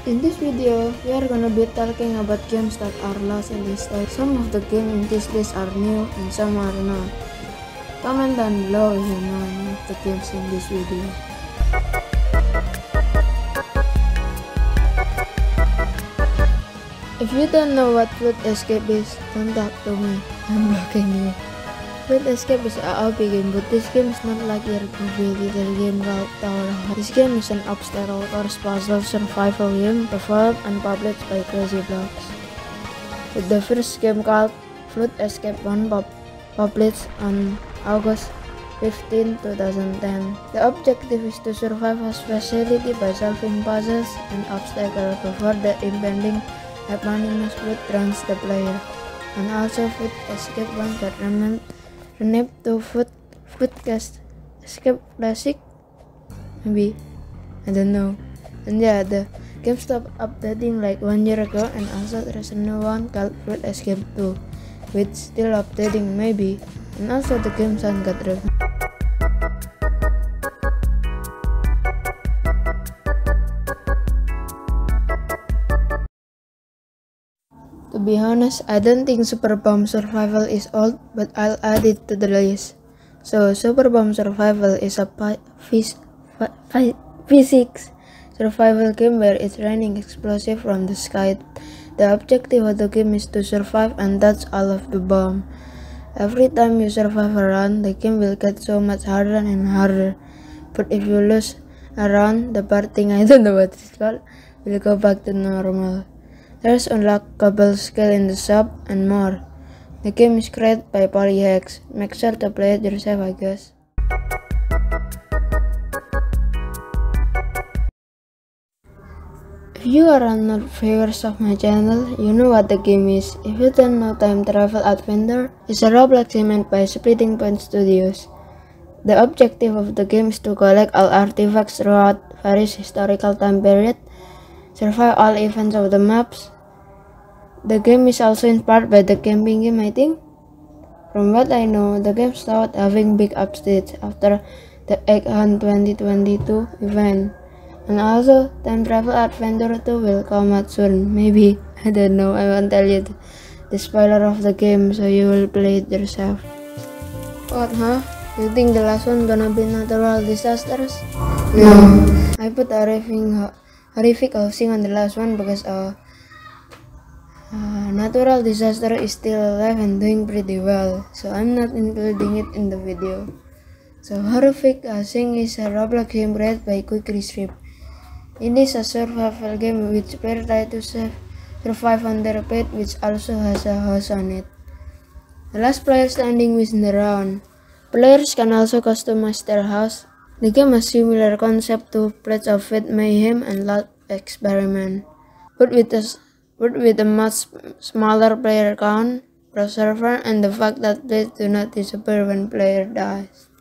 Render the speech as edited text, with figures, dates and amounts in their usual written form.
In this video, we are gonna be talking about games that are lost in this day. Some of the games in this list are new and some are not. Comment down below if you know any of the games in this video. If you don't know what Fruit Escape is, don't talk to me. I'm blocking you. Fruit Escape is a OP game, but this game is not like your goofy little game called Tower of Hell. This game is an obstacle course puzzle survival game developed and published by Crazy Blocks. With the first game called Fruit Escape 1 published on August 15, 2010. The objective is to survive a facility by solving puzzles and obstacles before the impending eponymous fruit drowns the player. And also Fruit Escape 1 got renamed to Fruit Escape Classic, maybe, I don't know. And yeah, the game stopped updating like 1 year ago, and also there's a new one called Fruit Escape 2, which still updating maybe, and also the game sound got reviewed. To be honest, I don't think Super Bomb Survival is old, but I'll add it to the list. So, Super Bomb Survival is a physics survival game where it's raining explosive from the sky. The objective of the game is to survive and dodge all of the bomb. Every time you survive a round, the game will get so much harder and harder. But if you lose a round, the parting, I don't know what it's called, will go back to normal. There's unlockable skill in the shop and more. The game is created by Polyhex. Make sure to play it yourself, I guess. If you are not viewers of my channel, you know what the game is. If you don't know, Time Travel Adventure is a Roblox game made by Splitting Point Studios. The objective of the game is to collect all artifacts throughout various historical time periods, survive all events of the maps. The game is also inspired by the camping game, I think. From what I know, the game started having big updates after the Egg Hunt 2022 event. And also, Time Travel Adventure 2 will come out soon, maybe. I don't know, I won't tell you the spoiler of the game, so you will play it yourself. What, huh? You think the last one gonna be natural disasters? No. I put horrific housing on the last one because natural disaster is still alive and doing pretty well, so I'm not including it in the video. So horrific housing is a Roblox game created by Quick Retrieve. It is a survival game which players try to survive on their pet, which also has a house on it. The last player standing wins the round. Players can also customize their house. The game has similar concept to Pledge of Fate, Mayhem, and Lab Experiment, but with a much smaller player count per server and the fact that players do not disappear when player dies.